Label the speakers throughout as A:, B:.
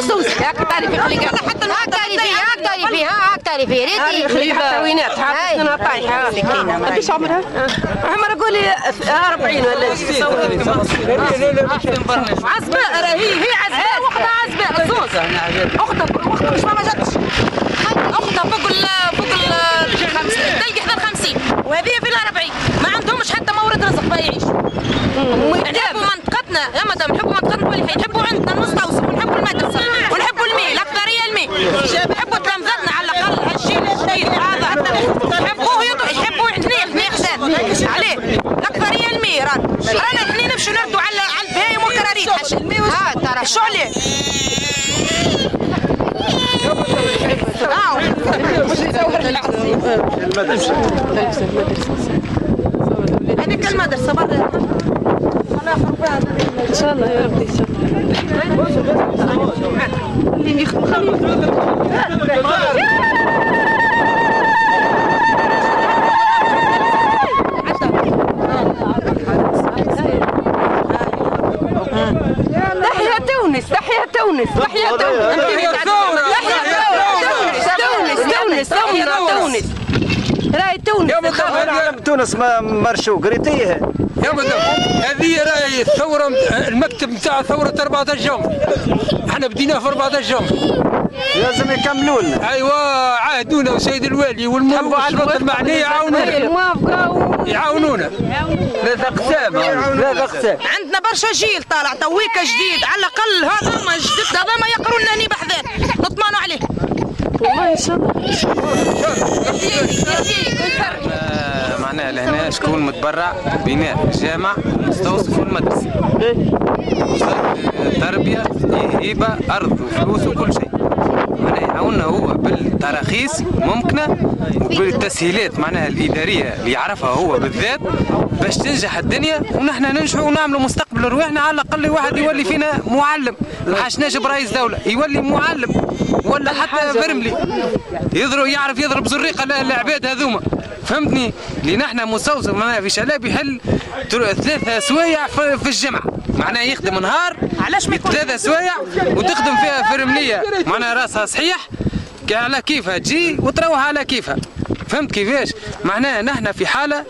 A: خصوص هاك تعرفي خليك حتى هاك تعرفي ريتي خليك تعوينات حاطين طايحه قداش عمرها؟ عمرها قولي 40 ولا عزباء راهي عزباء وحده عزباء زوز اختها مش ما جاتش اختها فوق ال 50 تلقى حدا 50 وهذه في ال 40 ما عندهمش حتى مورد رزق باه يعيشوا نحبوا منطقتنا يا مدام نحبوا منطقتنا واللي نحبوا عندنا المستوصف ونحبوا المدرسه ونحبوا الماء الاكثريه الماء نحبوا تلامذتنا على الاقل هالشيء الجديد هذا يحبوه يحبوا احنا حداد عليه الاكثريه الماء رانا احنا نمشوا نردوا على البهايم والكراريس الماء شو عليه المدرسة هذيك المدرسة برا إن شاء الله يا ربي إن شاء الله اللي يخدم تحيا تونس راهي
B: تونس مرشو قريتيه
C: يا مدام هذه راهي الثوره المكتب نتاع ثوره 14 جونفري احنا بديناه في 14 جونفري
B: لازم يكملوا لنا
C: ايوا عاهدونا وسيد الوالي والشرطه المعنيه يعاونونا ثلاث اقسام
A: عندنا برشا جيل طالع تويكا جديد على الاقل هذا جديد هذا ما يقروا لنا بحذان نطمنوا عليه والله ان شاء الله
D: معناها لهنا شكون متبرع بناء جامع مستوصف والمدرسه تربيه هيبه ارض وفلوس وكل شيء معناها يعاوننا هو بالتراخيص ممكنه وبالتسهيلات معناها الاداريه اللي يعرفها هو بالذات باش تنجح الدنيا ونحن ننجحوا ونعملوا مستقبل رواحنا على الاقل واحد يولي فينا معلم ما حاشناش برئيس دوله يولي معلم ولا حتى فرملي يعرف يضرب زريقه للعباد هذوما فهمتني؟ اللي نحن مستوصف معناها في شلاب يحل 3 سوايع في الجمعه معناها يخدم نهار علاش ما 3 سوايع وتخدم فيها فرمليه معناها راسها صحيح على كيفها تجي وتروح على كيفها فهمت كيفاش؟ معناها نحن في حاله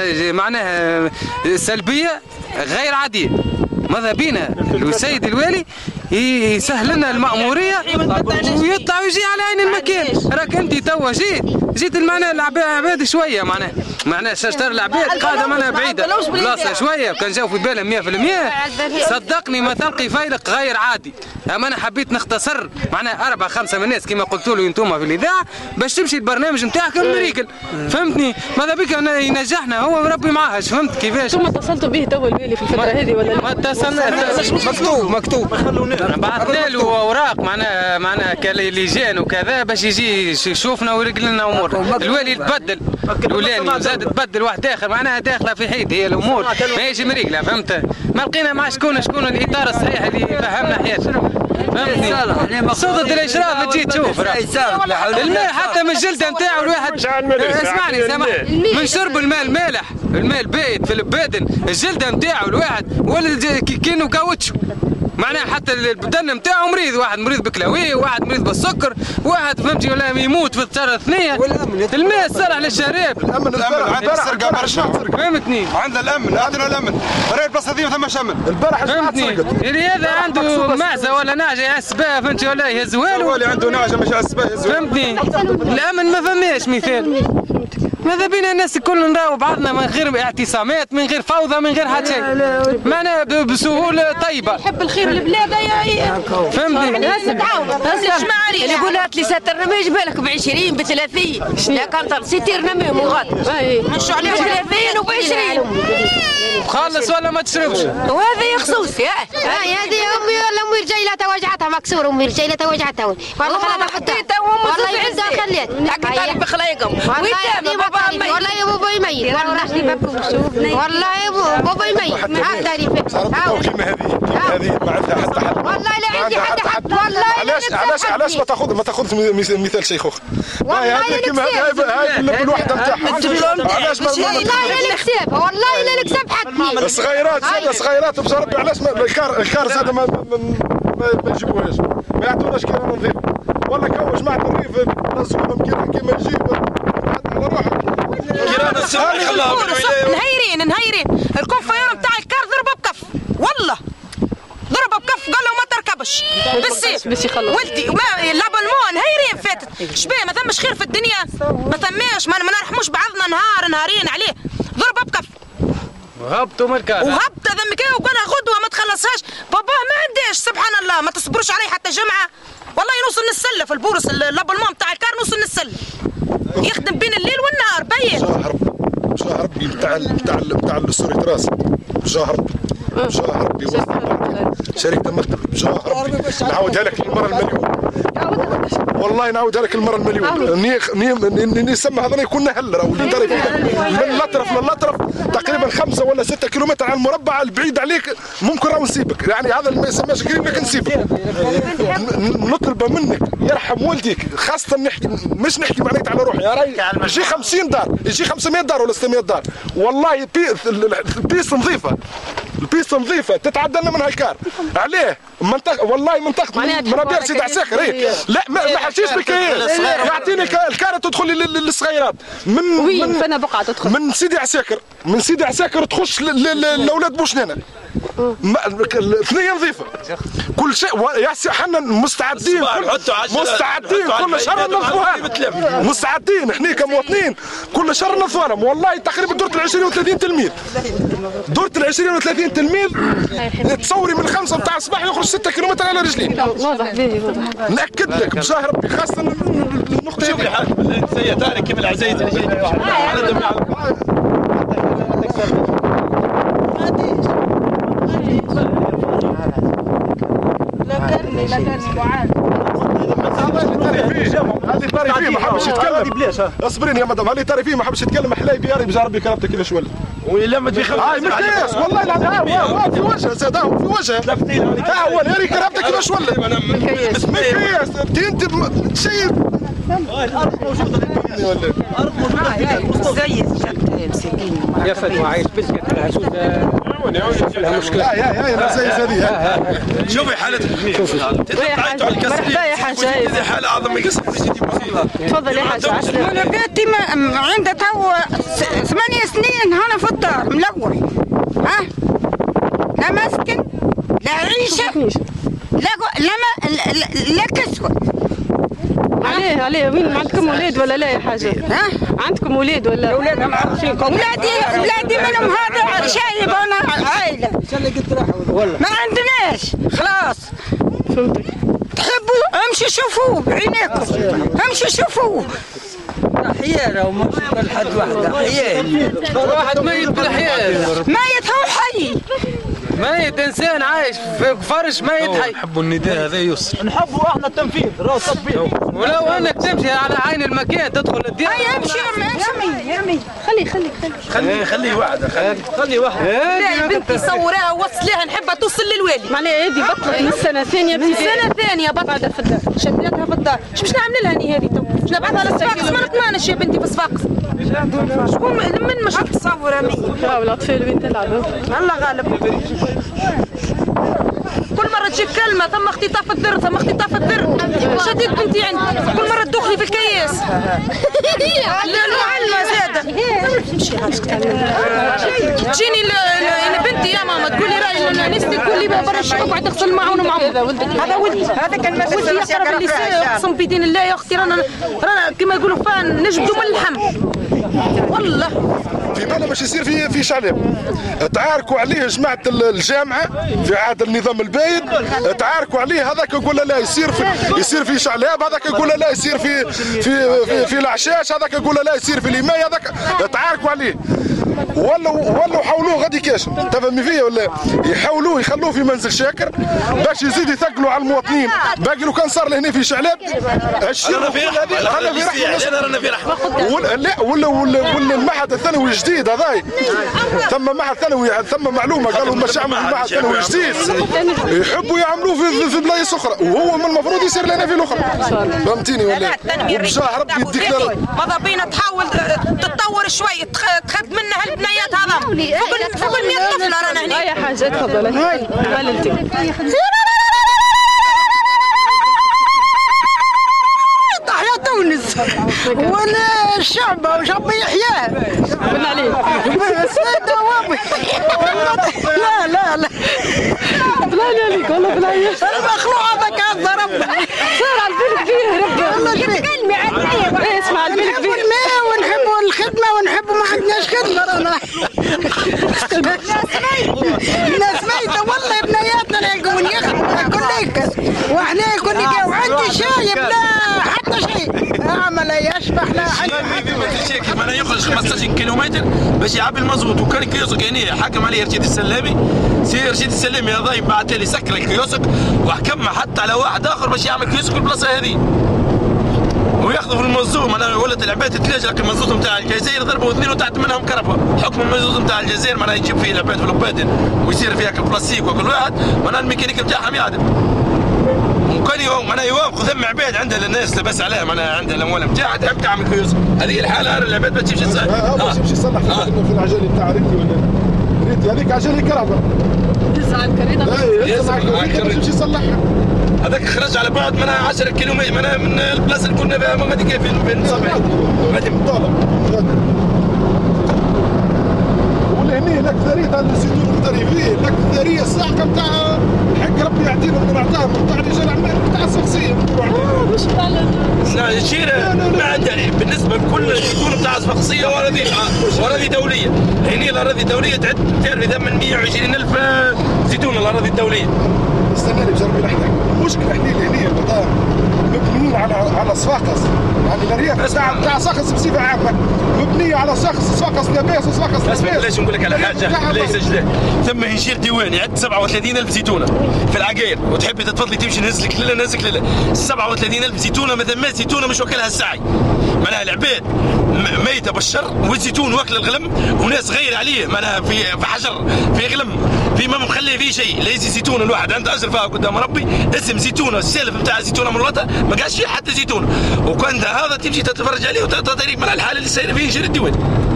D: معناها سلبيه غير عاديه ماذا بينا السيد الوالي يسهل لنا المأمورية ويطلع ويجي على عين المكان راك انت توا جيت المعنى العباد شوية معناها شجر العباد قاعدة معناها بعيدة بلاصة شوية كان جاو في بالهم 100% صدقني ما تلقي فيلق غير عادي اما انا حبيت نختصر معناها 4 5 من الناس كما قلتوا له انتم في الاذاعة باش تمشي البرنامج نتاعك مريكل فهمتني ماذا بك ينجحنا هو ربي معاهش فهمت كيفاش
E: ثم اتصلتوا به توا الوالي في الفترة هذه ولا
C: ما اتصلنا مكتوب بعثنا له اوراق معناها كلجان وكذا باش يجي يشوفنا ويرجل لنا امورنا الوالي تبدل الولاني زاد تبدل واحد اخر معناها داخله في حيط هي الامور ماهيش مريقله فهمت ما لقينا مع شكون الاطار الصحيح اللي يفهمنا حياتنا فهمتني صوت الاشراف تجي تشوف الماء حتى من الجلده نتاعو الواحد اسمعني سامحني من شرب الماء الماء بايت في البادن الجلده نتاعو الواحد ولا كأنه كاوتشو معناها حتى البدن نتاعو مريض واحد مريض بكلاويه وواحد مريض بالسكر واحد فهمتي ولا يموت في الثرى الثانيه الماء صالح للشراب
F: الامن عندنا سرقه برشا
C: فهمتني
F: عندنا الامن عندنا الامن راهي البلاصه هذه ما ثماش امن البارح
C: فهمتني اللي هذا عنده معزه ولا نعجه يحس بها فهمتي ولا يهزوها له
F: اللي عنده نعجه مش يحس بها
C: فهمتني الامن ما فماش مثال ماذا بينا الناس الكل نراو بعضنا من غير اعتصامات من غير فوضى من غير حتى شيء معنا بسهوله طيبه
A: يحب الخير البلاد
C: فهمتني
A: اللي يقول هات لي ستر ما يجيب لك ب 20 ب 30 لا كان ستير نمي مغاد مشوا عليه ب 30 وب 20
C: خلص ولا ما تشربش
A: وهذه خصوصي هذه امي ولا امي رجيلتها وجعتها مكسور امي رجيلتها وجعتها والله خليتها حطيتها والله عندها خليت حكيت بخلايقهم والله يا بابا يميت والله يا بابا يميت
F: هذه ما عندها حتى حد
A: والله لا عندي حد والله
F: علاش ما تاخذ مثال شيخوخ
A: والله
F: هاي بالوحده نتاعها علاش
A: والله لا نكسب والله لا نكسب حقي
F: الصغيرات بصراحه علاش الكار زاد
G: ما يجيبوهاش، ما يعطوناش كيران نظيفه، ولا كون جماعه الريف نزولهم كيران كيما يجيب على روحك. كيران السمح خلاهم
A: نهيرين الكونفيور نتاع الكار ضربه بكف، والله ضربه بكف قال له ما تركبش بالسيف ولدي لابلمون نهيرين فاتت شبيه ما ثمش خير في الدنيا، ما ثماش ما نرحموش بعضنا نهارين عليه ضربه بكف
C: وهبطوا من الكار
A: وهبط هذا مكان وكان غدوه ما تخلصهاش باباه ما عنديش سبحان الله ما تصبروش عليه حتى جمعه والله يوصل نسله في البورس لابلمون تاع الكار نوصل نسله يخدم بين الليل والنهار باين.
G: بجاه ربي بتاع السوري تراس بجاه ربي شركة المكتب بجاه ربي نعاودها لك المرة المليون والله نعاودها لك المرة المليون نسمى هذا يكون نهل راهو من الاطرف للاطرف تقريبا 5 ولا 6 كيلومتر على المربع البعيد عليك ممكن راهو نسيبك يعني هذا اللي ما يسماش قريب لك نسيبك نطلب منك يرحم والديك خاصة مش نحكي معناتها على روحي يا راجل يجي 50 دار يجي 500 دار ولا 600 دار والله البيس نظيفة البيس نظيفة تتعدى لنا من هالكار عليه منطقة والله منطقة منابير سيدي عساكر لا ما حكيش بكياس يعطيني الكار تدخل للصغيرات من
E: فانا بقعة تدخل
G: من سيدي عساكر تخش لاولاد بوشنانة ثنية نظيفة كل شيء يا حنا مستعدين كل شهر ننظفوها مستعدين احنا كمواطنين كل شهر ننظفوها والله تقريبا دورة 20 و30 تلميذ دورة 20 و30 تلميذ تصوري من 5 متاع الصباح يخرج 6 كيلومتر على رجلين
E: واضح باهي واضح
G: نأكد لك بجاه ربي خاصة النقطة
H: شوفي حالك سيدارك كيف العزايز اللي جايين
G: هذه طاري فيه ما حبش يتكلم اصبرين يا مدام هذه طاري فيه ما حبش يتكلم حلاي بياري بجا ربي كرامته كيفاش ولا
H: ولما في خمسة
G: هاي مكياس والله العظيم في وجهه زاد في وجهه ها هو ياري كرامته كيفاش ولا مكياس انت شيء
H: الارض موجوده الارض موجوده
A: زي مسكين
C: يا فتوى عايش بسكت العسود لها مشكله
G: يا زي هذه
H: شوفي حالتك
E: مرحبا يا حاجة
H: هذه حالة أعظم من قصة جدي وسيلة
E: تفضل يا حاجة
I: أنا بيتي عندها تو 8 سنين هنا في الدار ملوح ها لا مسكن لا عيشة لا كسوة
E: عليه وين عندكم ولاد ولا لا يا حاجة؟
I: ها؟
E: عندكم ولاد ولا؟
I: ولادي منهم هذا شايب أنا عائلة ما عندناش خلاص
E: فهمتك
I: تحبوا امشوا شوفوه بعينيكم امشوا شوفوه
J: حياة ومش لحد واحدة حياة
C: واحد ميت بالحياة
I: ميت هو حي
C: ميت انسان عايش في فرش ميت حي
H: نحبوا النداء هذا يوصل
J: نحبوا احنا التنفيذ راهو تطبيق
C: ولو انك تمشي على عين المكان تدخل الديار
I: هيا امشي
H: خليه واحدة خليه واحدة
A: لا بنتي صوريها ووصليها نحبها توصل للوالي
E: معناها هذه بطلت من السنة الثانية
A: من السنة الثانية بطلت في الدار شديتها في الدار شو باش نعمل لها هني هذه تو باش نبعثها للصفاقس ما نطمنش يا بنتي في الصفاقس شكون من مش تصور مية
E: راهو الأطفال وين تلعبوا
A: الله غالب كل مرة تجيك كلمة ثم اختطاف الدر ثم اختطاف الدر شديد بنتي عندي كل مرة تدخلي في الكياس لا معلمة زادة تجيني بنتي يا ماما تقولي راي نسني تقولي برا الشقة قاعد تغسل معون مع هذا ولدي
I: هذا كان مسؤول
A: ولدي يقرب اللسان اقسم بدين الله يا اختي رانا كما يقولوا فان نجبدوا من اللحم والله
G: في بالنا باش يصير في شعلب تعاركوا عليه جماعه الجامعه في عهد النظام البايد تعاركوا عليه هذاك يقول لا يصير في شعلاب هذاك يقول لا يصير في العشاش هذاك يقول لا يصير في الإماية هذاك تعاركوا عليه ولوا حاولوه غادي كاشم تفهمي فيا ولا يحاولوه يخلوه في منزل شاكر باش يزيد يثقلوا على المواطنين باقي لو كان صار لهنا في شعلاب
H: رانا في رحمة
G: لا ولا المعهد الثانوي الجديد هذاي ثم معهد ثانوي ثم معلومه قالوا باش يعملوا معهد ثانوي جديد يحبوا يعملوه في بلايص اخرى وهو من المفروض يصير لنا في الاخرى فهمتيني ولا وبجاه ربي يديك
A: ماذا بينا تحاول تتطور شوي تخد منها البنيات هذا فوق ال 100 طفله رانا هنا
E: يا حاجة تفضلي هاي انت
I: والشعب وربي يحياه.
E: بن عليه.
I: سيدة وابي. لا لا لا.
E: بلاني عليك والله بلاني.
I: المخلوع هذاك هذا ربي.
E: صار على بالك فيه ربي.
I: والله تكلمي عني.
E: اسمع على بالك فيه.
I: ونحبوا الخدمة ونحبوا ما عندناش خدمة رانا. الناس ميتة والله بنياتنا يلقون ياكل ليك. واحنا يكون وعندي شاي بلا حتى شيء. اعمل يشبح لا حاجة.
H: انا يخرج 15 كيلومتر باش يعبي المزود وكان كيوسك يعني حكم عليه رشيد السلامي. سي رشيد السلامي هذا بعث لي سكر الكيوسك وحكم حتى على واحد اخر باش يعمل كيوسك في البلاصه هذه. وياخذوا في المنظوم. انا ولات العباد تتلاجى لك المنظوم نتاع الجزائر ضربوا اثنين وتحت منهم كرفه. حكم المنظوم نتاع الجزائر معناها يجيب فيه العباد في البادن ويصير فيها البلاستيك وكل واحد معناها الميكانيك نتاعهم يعدم. وكان يوم معناها يوافقوا ثم عباد عندها الناس لبس عليها معناها عندها الاموال نتاعها تحب تعمل كيوسك. هذه الحاله العباد ما تمشيش تصلح.
G: تمشي تصلح في العجله نتاع ريتي ولا ريتي هذيك عجله كهرباء.
E: تسعة الكريدة.
G: اي تمشي تصلحها.
H: هذاك خرج على بعد منها 10 كيلومتر منها من البلاصه اللي كنا فيها ما كيف بين صبعي.
G: غادي طالب ولا هني هناك ثريه تاع الزيتون المغتربين هناك ثريه الصحكه نتاع حق ربي يعطينا من نعطاهم نتاع رجال الاعمال نتاع الشخصيه.
E: مش
H: لا الشيره ما عندها بالنسبه لكل الزيتون نتاع الشخصيه واراضي دوليه. هني الاراضي الدوليه تعرفي ثمن 120,000 زيتون الاراضي الدوليه.
G: استناني بجربي لحظه. المشكله احنا اللي هنا المطار مبنيين على صفاقس يعني الارياف تاع صفاقس بصفه عامه مبنيه على صفاقس لاباس وصفاقس
H: اسمع ليش نقول لك على حاجه ليش جداه ثم هنشير ديواني يعد 37,000 زيتونه في العقاير وتحبي تتفضلي تمشي نهزلك لله نهزلك لله 37,000 زيتونه ما ثماش زيتونه مش واكلها السعي. معناها العباد ميته بالشر والزيتون واكل الغلم وناس غير عليه معناها في حجر في غلم في ما مخليه فيه شيء. ليس زيتونه الواحد عنده اجر فيها قدام ربي اسم زيتونه السالف نتاع الزيتونه مرتها ما قاعدش فيه حتى زيتونه وكان هذا تمشي تتفرج عليه وتطريق من الحاله اللي صايره فيه ينشر الديوان.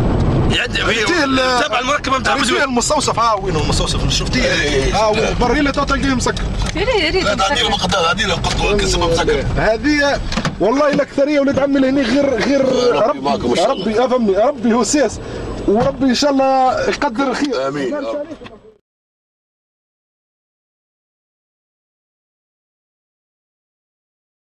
H: تبع المركبه نتاع بوزوين
G: المستوصف وين المستوصف شفتيه؟ بري لي تلقيه مسكر.
E: يا ريت
H: هذه المقطع هذه القطوه كسبها مسكر.
G: هذه والله الاكثريه ولاد عمي لهني غير ربي افهمني ربي هو سياس وربي ان شاء الله يقدر خير.
H: امين.